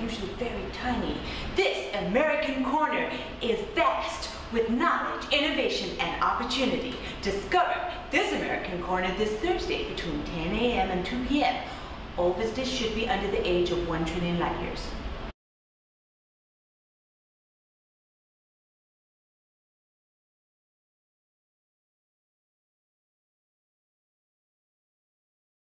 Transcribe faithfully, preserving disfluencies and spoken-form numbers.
usually very tiny. This American corner is vast with knowledge, innovation, and opportunity. Discover this American corner this Thursday between ten A M and two P M All visitors should be under the age of one trillion light years.